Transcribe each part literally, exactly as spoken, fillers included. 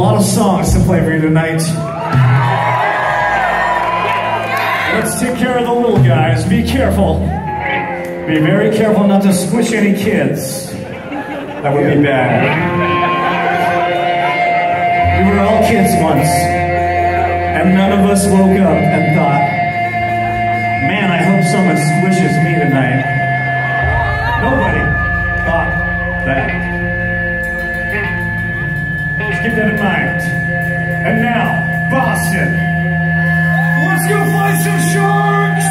lot of songs to play for you tonight. Let's take care of the little guys. Be careful. Be very careful not to squish any kids. That would be bad. We were all kids once, and none of us woke up and thought, man, I hope someone squishes me tonight. Nobody thought that. Just keep that in mind. And now, Boston. Let's go find some sharks!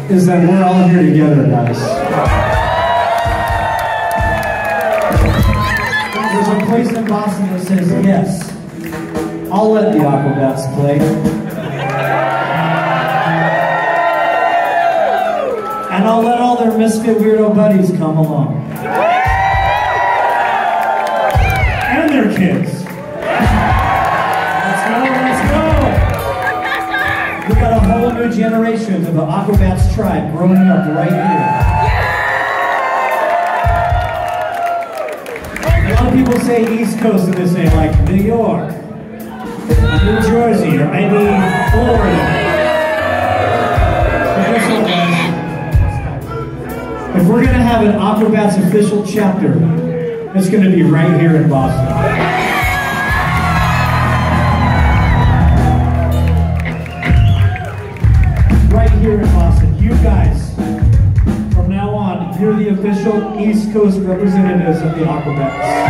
is that we're all here together, guys. There's a place in Boston that says, yes, I'll let the Aquabats play. And I'll let all their misfit weirdo buddies come along. And their kids. Let's go, let's go! We got a whole new generation of the Aquabats tribe growing up right here. A lot of people say East Coast and they say like New York, New Jersey, or maybe Florida. But guess what, guys? If we're going to have an Aquabats official chapter, it's going to be right here in Boston. Right here in Boston. You guys, from now on, you're the official East Coast representatives of the Aquabats.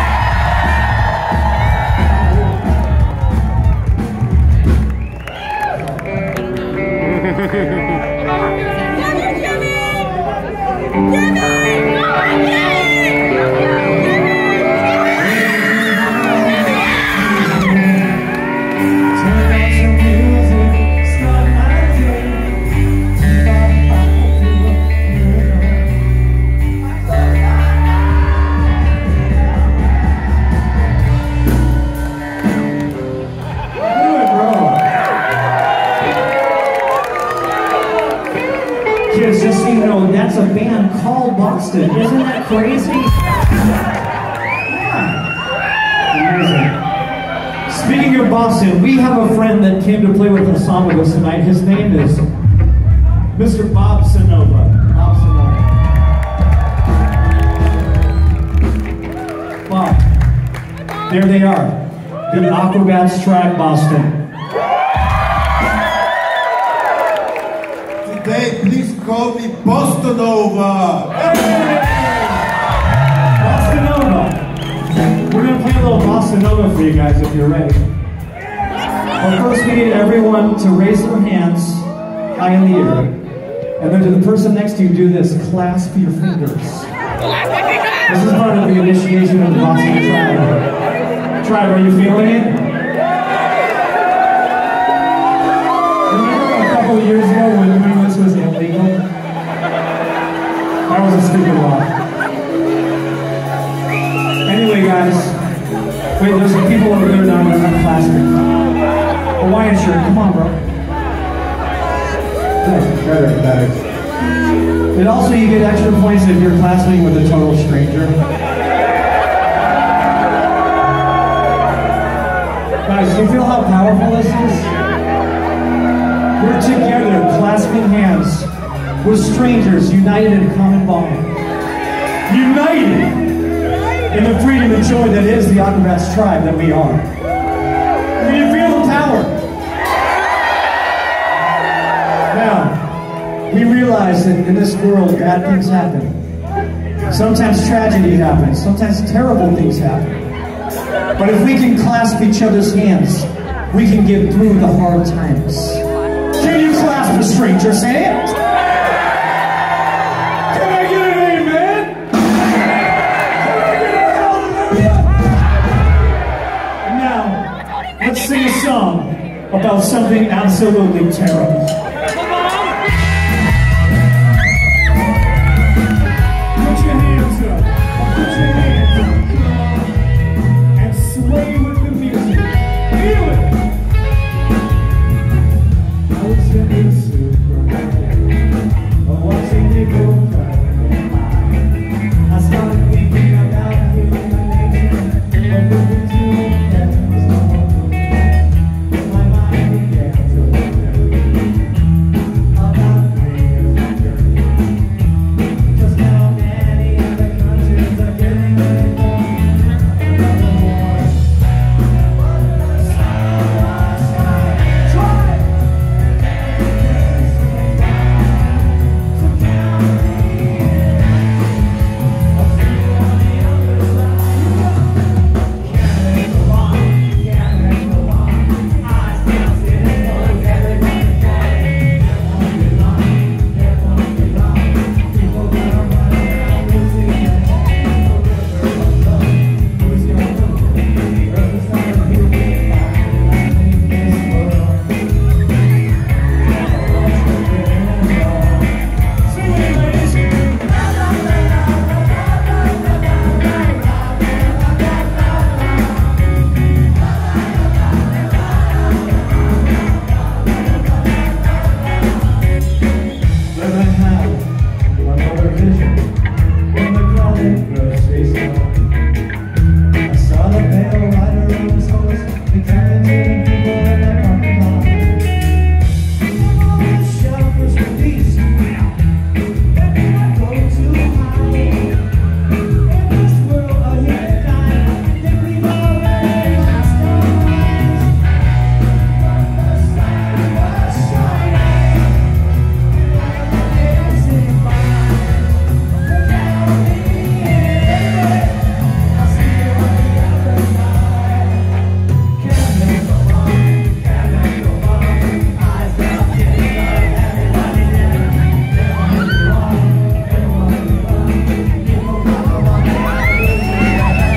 Kids, just so you know, that's a band called Boston. Isn't that crazy? Yeah. Amazing. Speaking of Boston, we have a friend that came to play with us on with us tonight. His name is Mister Bob Sonova. Bob Sonova. Bob. There they are. The Aquabats tribe Boston. Today, please call me Bostonova. Hey! Bostonova. We're going to play a little Bostonova for you guys if you're ready. But first we need everyone to raise their hands high in the air. And then to the person next to you, do this. Clasp your fingers. This is part of the initiation of the Boston tribe. Tribe, are you feeling it? Remember a couple of years ago when doing this was illegal? That was a stupid law. Anyway, guys. Wait, there's some people over there now that are not clasping. Hawaiian shirt, come on, bro. Better, better. And also, you get extra points if you're clasping with a total stranger. Guys, do you feel how powerful this is? We're together, clasping hands, with strangers, united in a common bond. United in the freedom and joy that is the Aquabats tribe that we are. Do you feel the power? Now, we realize that in this world, bad things happen. Sometimes tragedy happens. Sometimes terrible things happen. But if we can clasp each other's hands, we can get through the hard times. Can you clasp a stranger's hand? Can I get an amen? Can I get a hallelujah? Now, let's sing a song about something absolutely terrible. Put your hands up. Put your hands up. And sway with the music. Feel it. I was in the supermarket, watching it go by. I started thinking about you and my name, but looking to that was no one. My mind began to wander. vision in the crowded grocery store. I saw the pale rider on his horse, the carrying people in that parking lot. The shoppers were beasts, they cannot go too high. In this world of hit time, I think we've already lost our minds. But the sun was shining, dancing by. Look out me, I'll see you on the other side. Can't make no wrong, can't make no wrong. Eyes down, getting up, everybody there. Never went wrong, never went wrong. People come along, they are losing their head.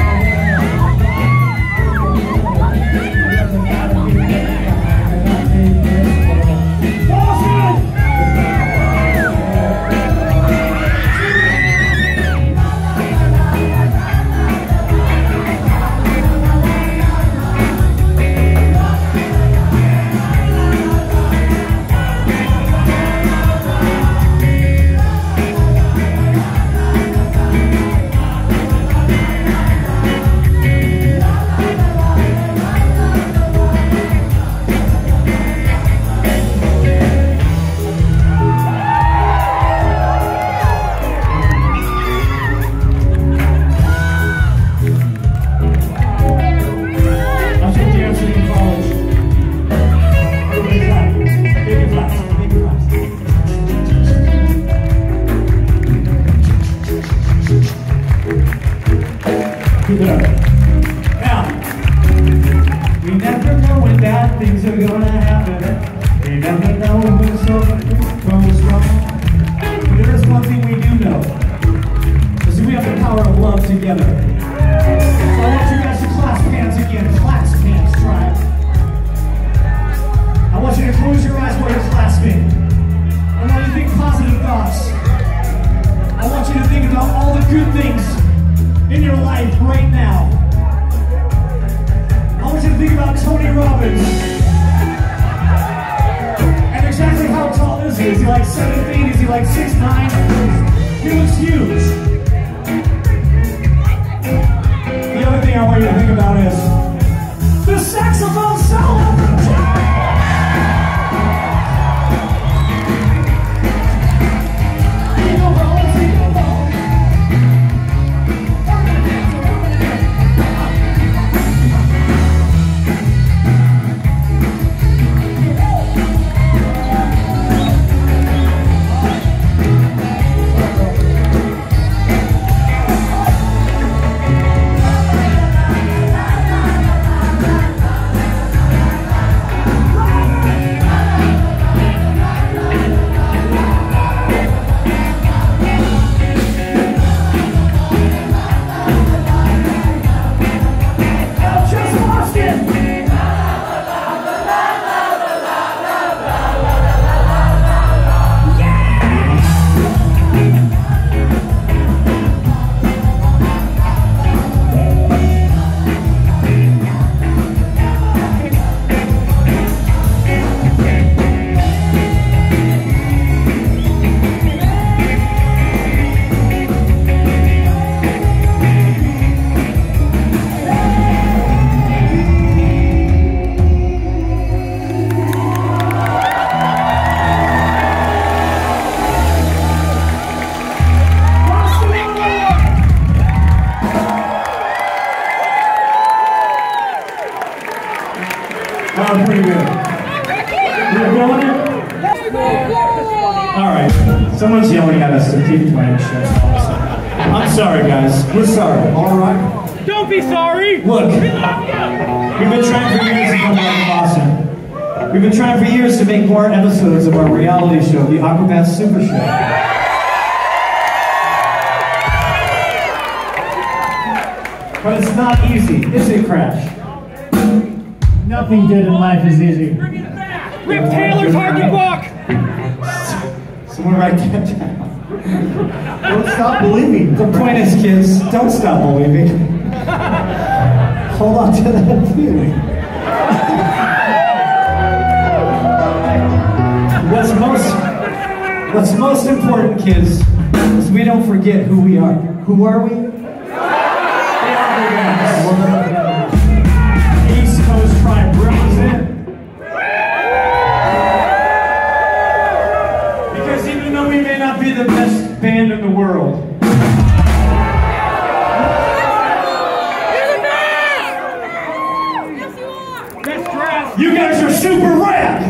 I was dancing in college. Everybody clap. Big claps. Big claps. Keep it up. Now, we never know when bad things are gonna happen. We never know when something goes wrong. But there is one thing we do know. Is we have the power of love together. So I want you guys to clasp hands again. Clasp hands, try it. I want you to close your eyes while you're clasping. I want you to think positive thoughts. I want you to think about all the good things in your life right now. I want you to think about Tony Robbins. And exactly how tall is he? Is he like seven feet? Is he like six nine? He looks huge. The other thing I want you to think about is the saxophone solo from John. Eagle Bones, Eagle Bones. That was pretty good. You're feeling it? Alright, someone's yelling at us to keep playing shit. I'm sorry, guys. We're sorry, alright? Don't be sorry! Look, we've been trying for years to come back to Boston. We've been trying for years to make more episodes of our reality show, the Aquabat Super Show. But it's not easy, is it, Crash? Nothing good in life is easy. Rip Taylor's hard to book! Someone write that down. Don't stop believing. The point is, kids, don't stop believing. Hold on to that feeling. What's most What's most important, kids, is we don't forget who we are. Who are we? East Coast Tribe represent. Because even though we may not be the best band in the world, you guys are super rad!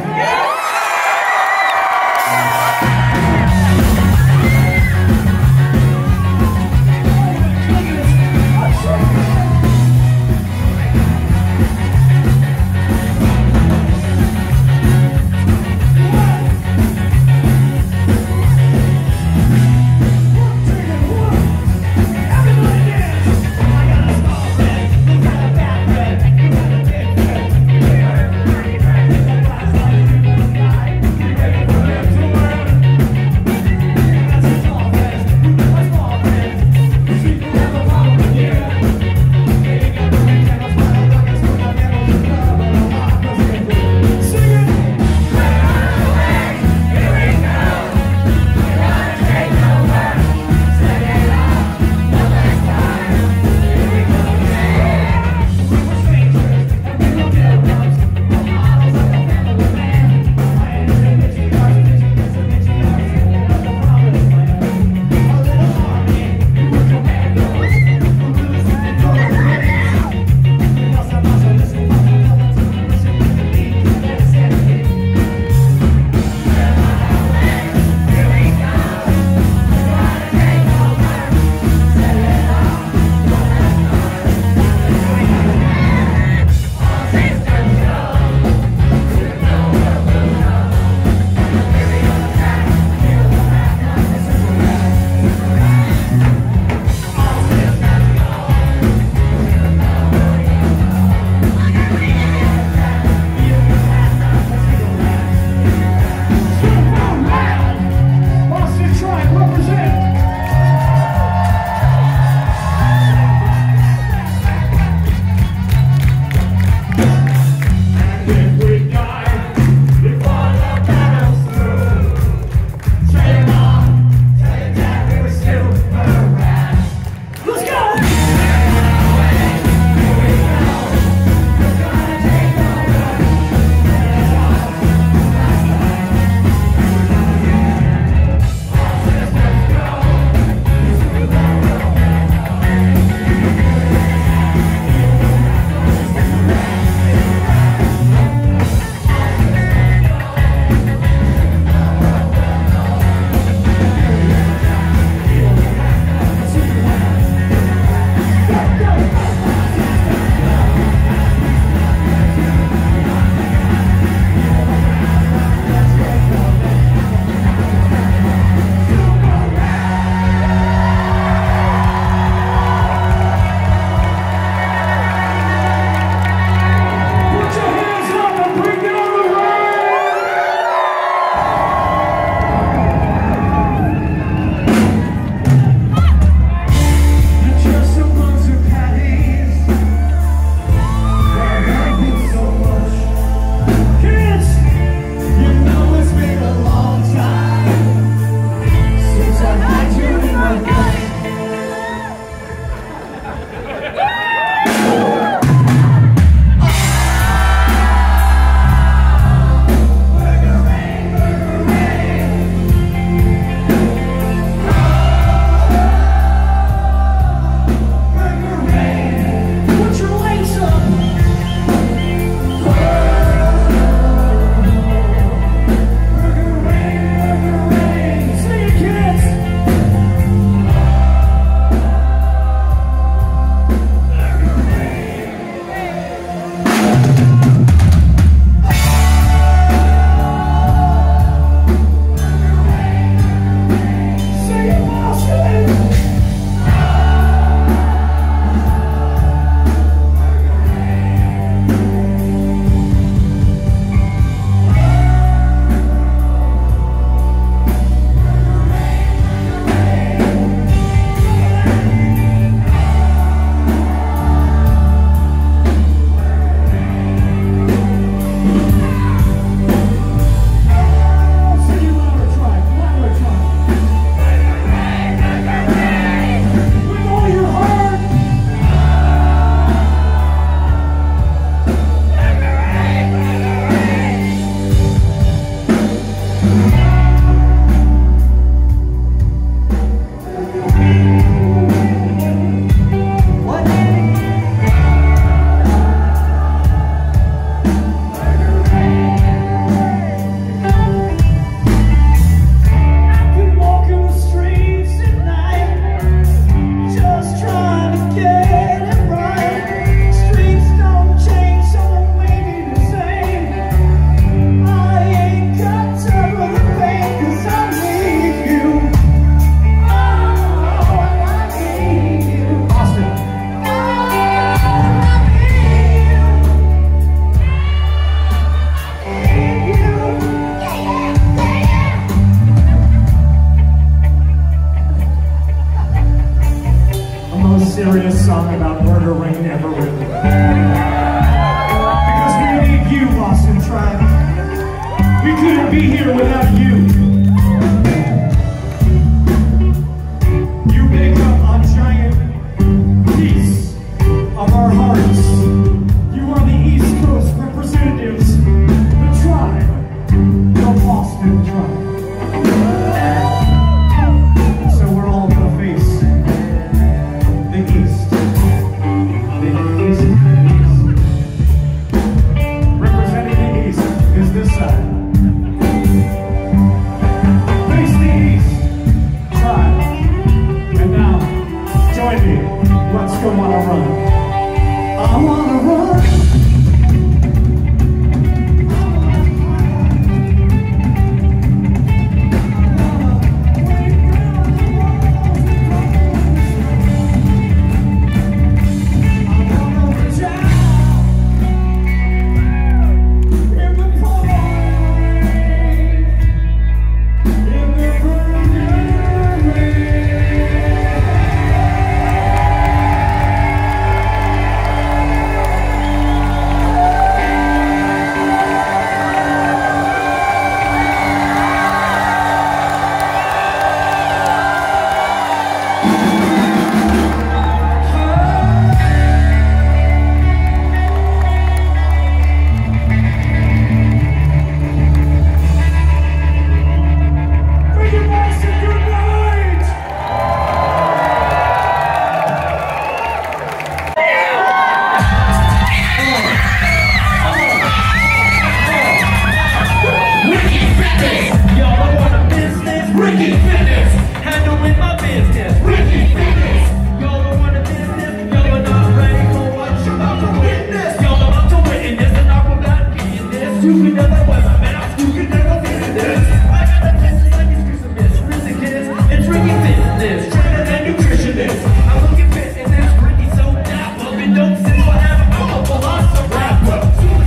handling my business. Ricky Fitness. Y'all don't want a business. Y'all are not ready for what you're about to witness. Y'all about to witness and I'm about to be in this. You can never weather, man. I'm stupid, never been in this. I got the test like it's Christmas. Listen, kids, it's Ricky Fitness. Trainer and nutritionist. I'm looking fit in this. Ricky so dapper. Been dope since forever. I'm a philosopher rapper.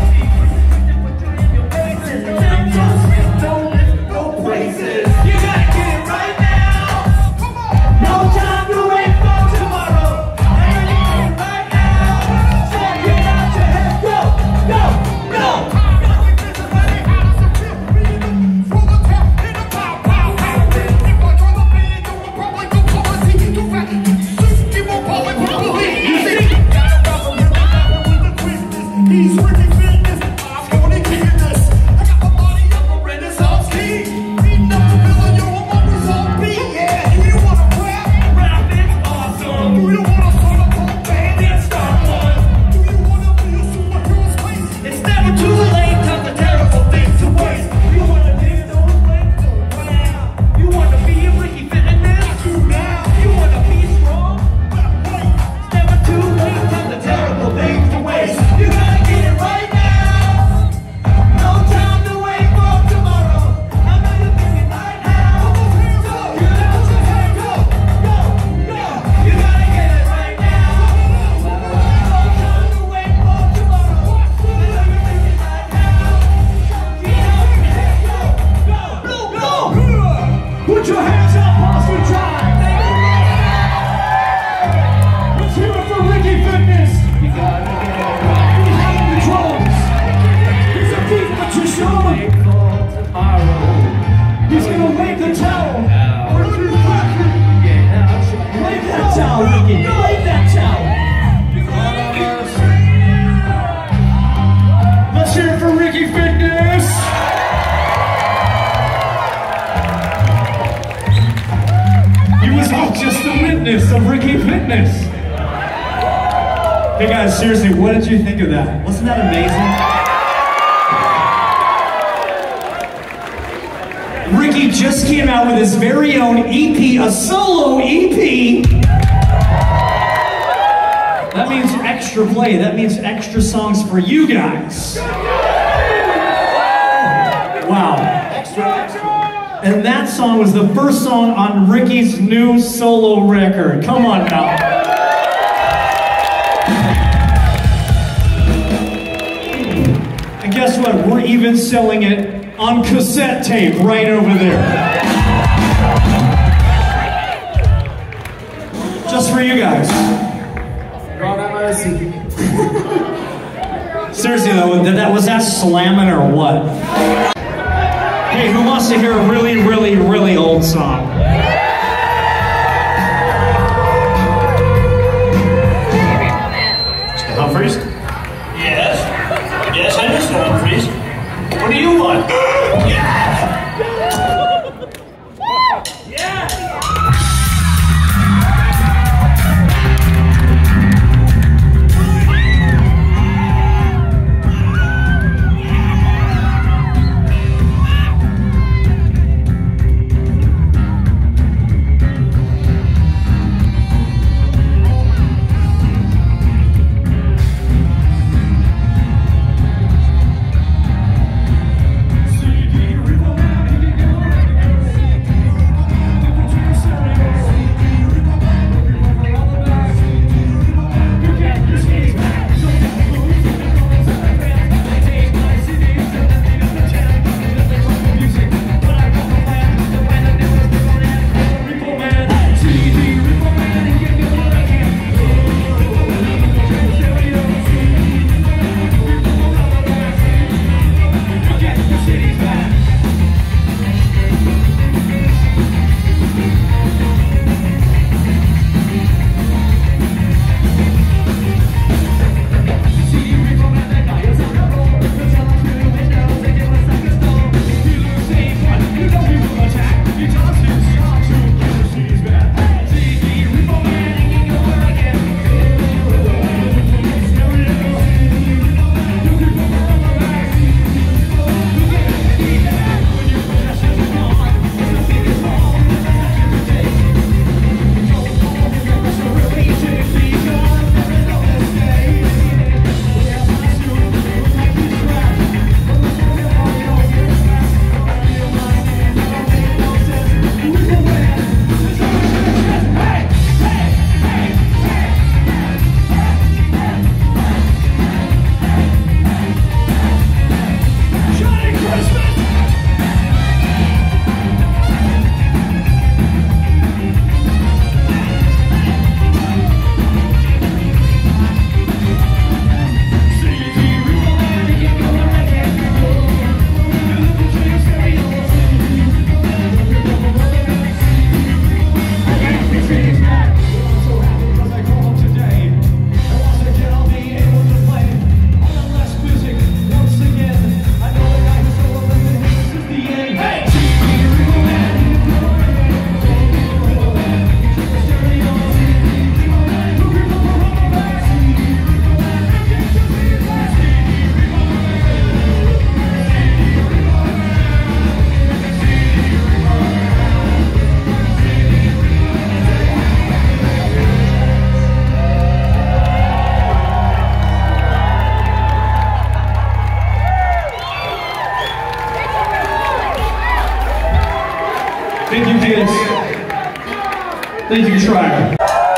Of Ricky Fitness. Hey guys, seriously, what did you think of that? Wasn't that amazing? Ricky just came out with his very own E P, a solo E P. That means extra play. That means extra songs for you guys. Wow. And that song was the first song on Ricky's new solo record. Come on now. And guess what? We're even selling it on cassette tape right over there. Just for you guys. Seriously though, that, was that slamming or what? Hey, who wants to hear a really, really, really old song? Mister Humphreys? Yes? Yes, I Mister Humphreys. What do you want? Yeah! Then you try.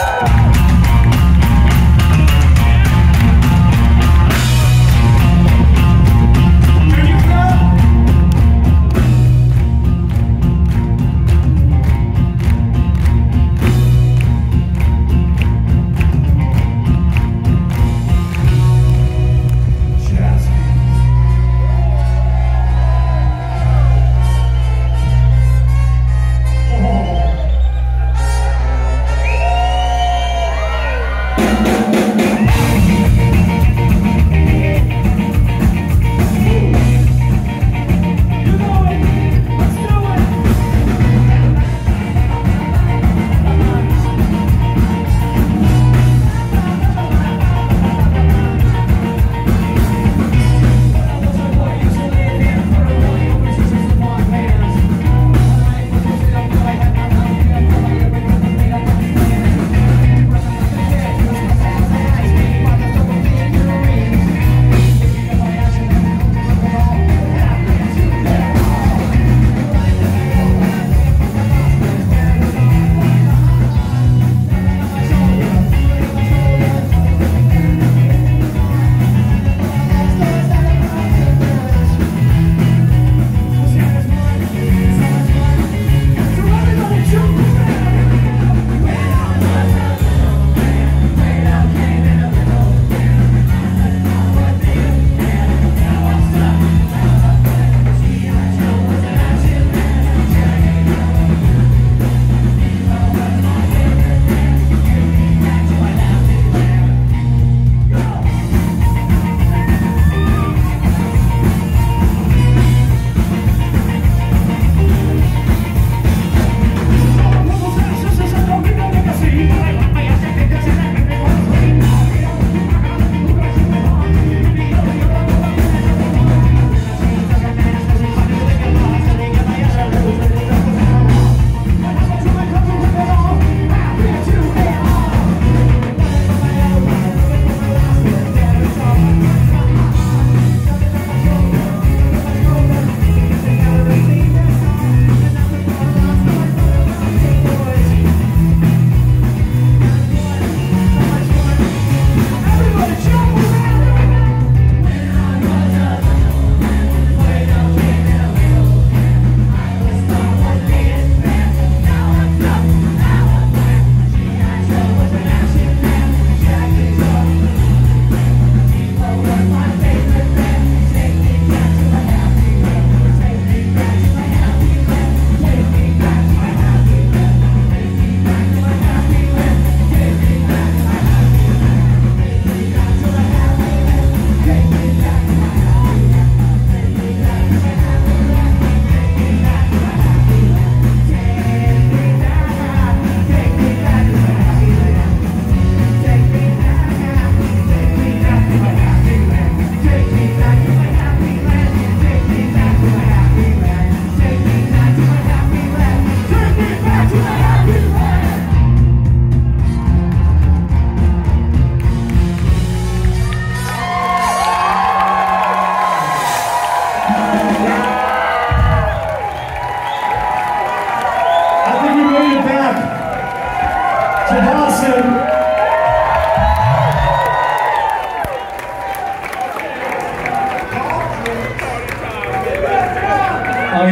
Oh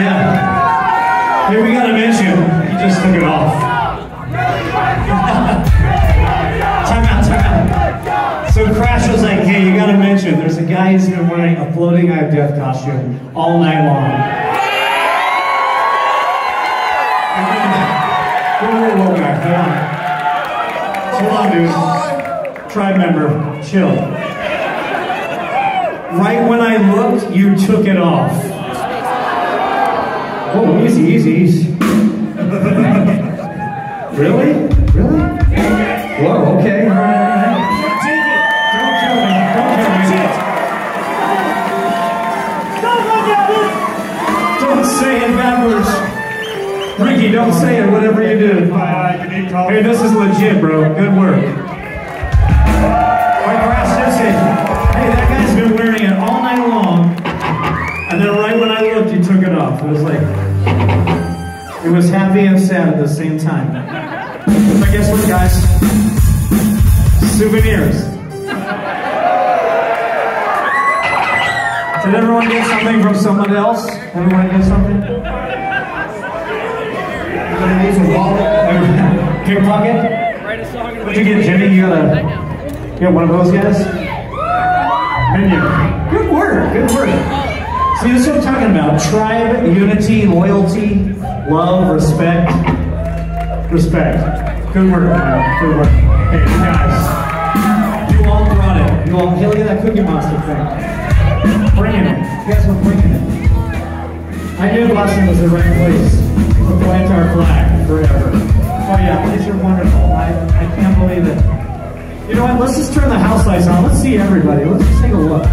yeah. Here we got a mention. He just took it off. Time out, time out. So Crash was like, hey, you gotta mention, there's a guy who's been wearing a floating eye of death costume all night long. Whoa, whoa, whoa, guy, hold on. Hold on, dude. Tribe member, chill. Right when I looked, you took it off. Oh, easy, easy, easy. Really? Really? Whoa, okay. All right, all right. Don't kill me. Don't kill me. Don't say it backwards. Ricky, don't say it, whatever you do. Hey, this is legit, bro. Good work. Like Crash just said, hey, that guy's been wearing it all night long, and then right when I looked, you took it off. It was like, it was happy and sad at the same time. But guess what, guys? Souvenirs. Did everyone get something from someone else? Everyone get something? Everybody needs a wallet. Pickpocket? What'd you get, Jimmy? You got a, you got one of those guys? Minion. Good work, good work. See, this is what I'm talking about. Tribe, unity, loyalty, love, respect. Respect. Good work, man. Good work. Hey, you guys. You all brought it. You all, hey, look at that Cookie Monster thing. Bringing it. You guys were bringing it. I knew Boston was the right place to plant our flag forever. Oh yeah, these are wonderful. I, I can't believe it. You know what? Let's just turn the house lights on. Let's see everybody. Let's just take a look.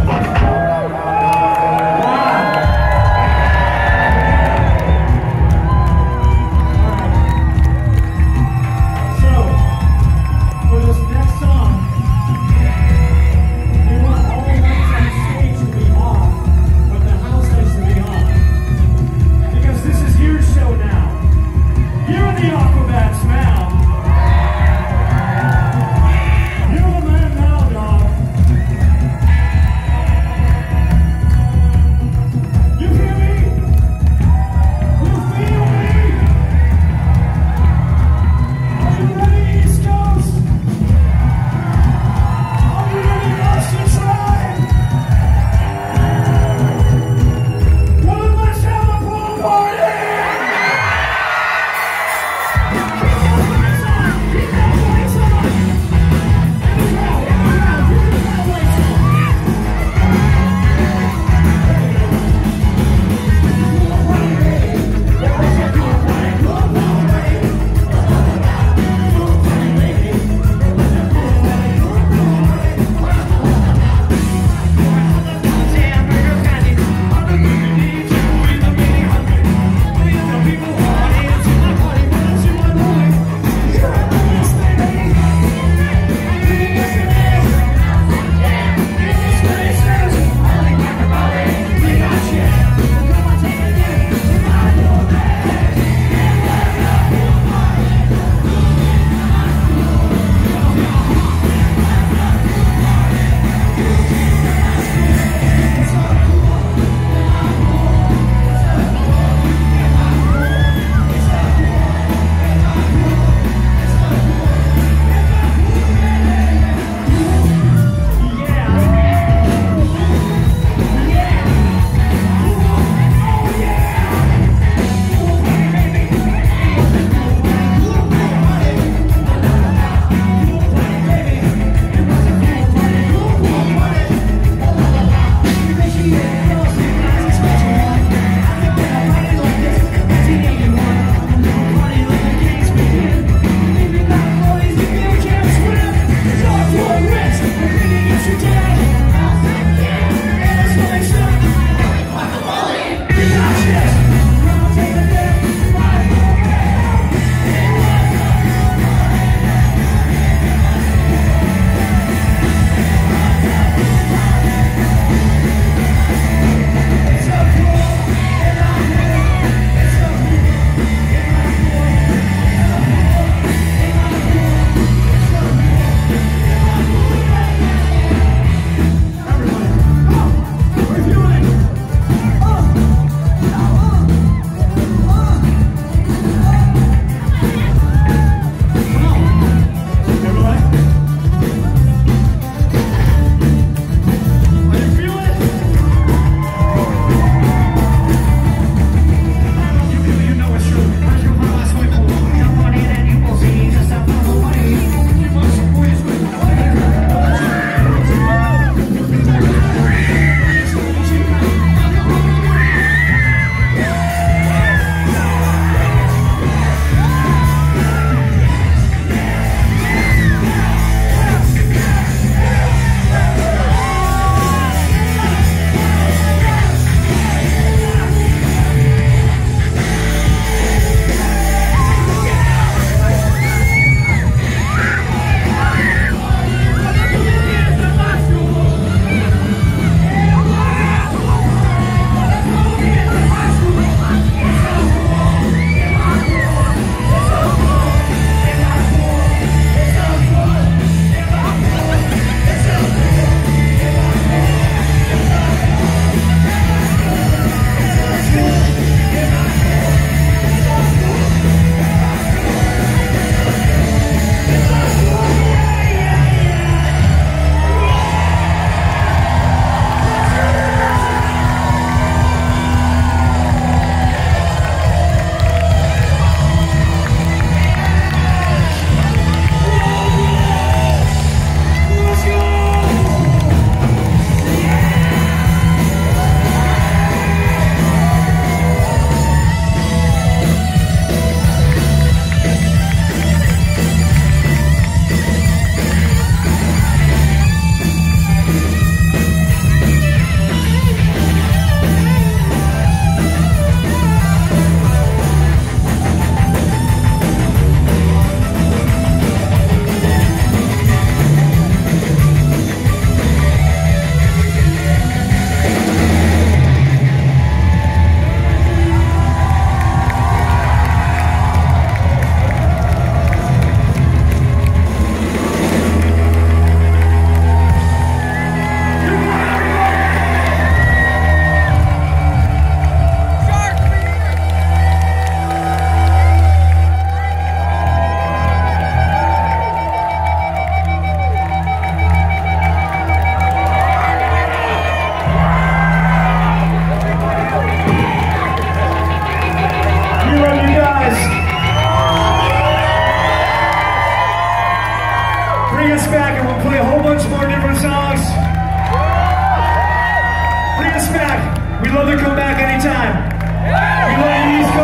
We'd love to come back anytime. We love you, East Coast.